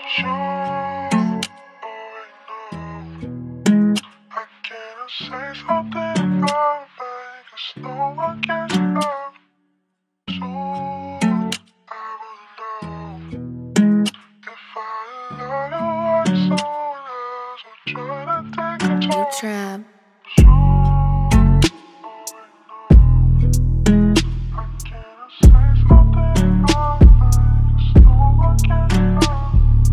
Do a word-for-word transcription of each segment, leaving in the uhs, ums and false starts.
Sure, oh, I know. I cannot say something about it, 'cause no one can stop. Soon I will know if I allow you or someone else will try to take control. utrab. Sure, oh, I know. I cannot say something about it, 'cause no one can stop.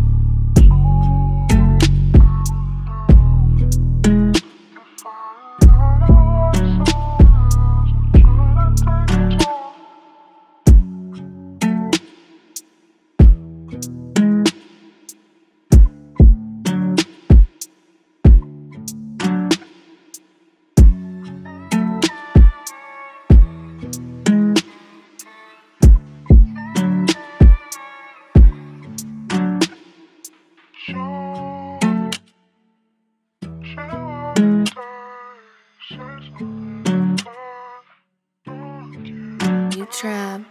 utrab.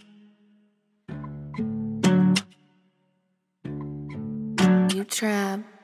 utrab.